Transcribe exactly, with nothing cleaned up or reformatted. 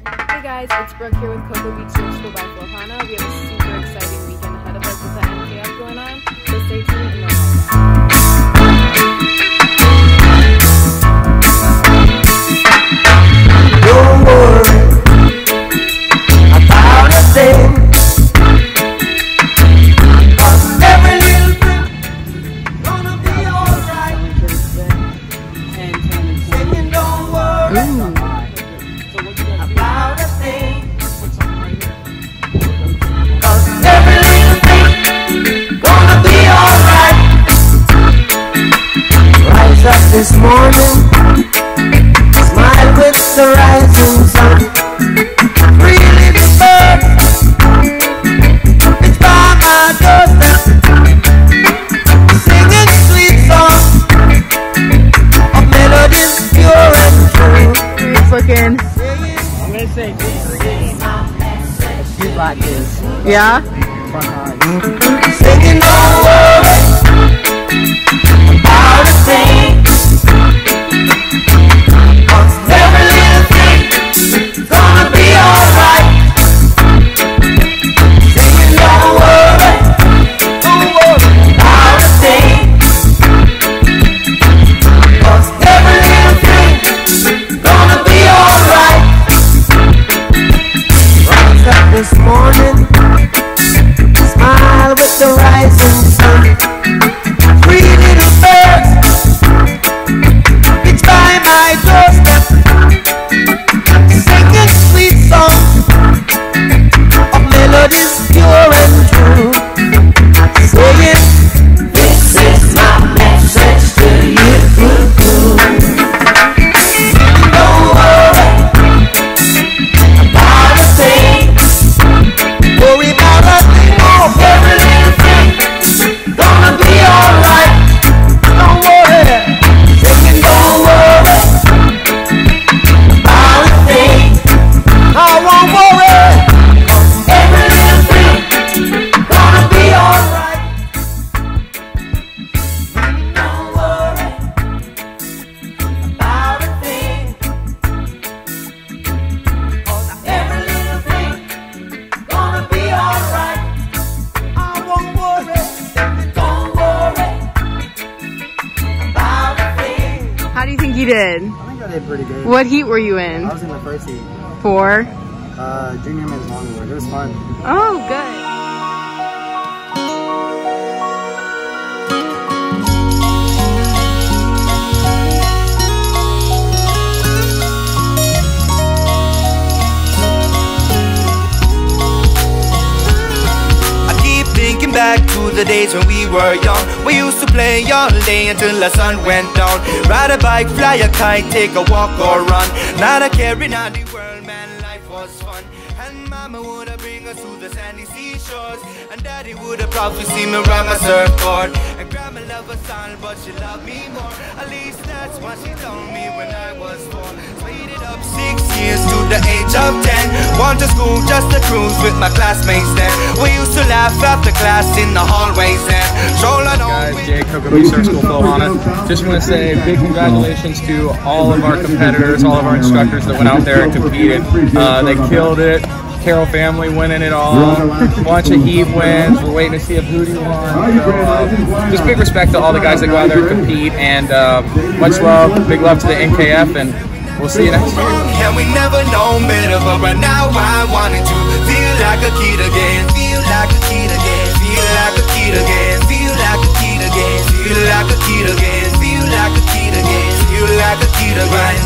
Hey guys, it's Brooke here with Cocoa Beach Surf School by Flojana. We have a super exciting weekend ahead of us with the N K F going on, so stay tuned and learn all about it. Don't worry about a thing, 'cause every little thing gonna be alright. Singing, don't worry about a thing, 'cause every little thing gonna be alright. Rise up this morning, smile with the rising sun. Three little birds, it's by my doorstep, singing sweet songs of melodies pure and true. It's looking. I'm gonna say you like this. Yeah? Singing, don't worry about a thing, 'cause every little thing gonna be alright. Singing, don't worry, don't worry about a thing, 'cause every little thing gonna be alright. Rise up this morning, smile with the rising sun. Three little birds, it's by my doorstep, singing sweet songs of melodies pure and true. Saying, this is my message to you. Don't worry about a thing, worry about a thing more. Every little thing gonna be alright. Don't worry, singing, don't worry about a thing. I won't worry, 'cause every little thing gonna be alright. Don't worry about a thing, 'cause every little thing gonna be alright. I won't worry, don't worry about a thing. How do you think you did? I think I did pretty good. What heat were you in? I was in the first heat. Four? Uh, junior men's longboard. It was fun. Oh, good. I keep thinking back to the days when we were young. We used to play all day until the sun went down. Ride a bike, fly a kite, take a walk or run. Not a care in all the world, man, life was fun. And mama would bring us to the sandy seashores, and daddy would have probably seen me ride my surfboard. And grandma loved her son, but she loved me more. At least that's what she told me when I was four. Speeded up six years to the age of ten. Went to school just to cruise with my classmates then. We used to laugh after class in the hallways then. Strolling on Guys, with Jay, Cocoa Beach Surf School Flojana. Just want to say big congratulations to all of our competitors, all of our instructors that went out there and competed. Uh, they killed it. Carroll family winning it all. Bunch of heat wins. We're waiting to see if Hootie won. So, uh, just big respect to all the guys that go out there and compete, and uh, much love, big love to the N K F, and we'll see you next year. and we never known better, but right now I wanted to feel like a kid again. Feel like a kid again. Feel like a kid again. Feel like a kid again. Feel like a kid again. Feel like a kid again. Feel like a kid again.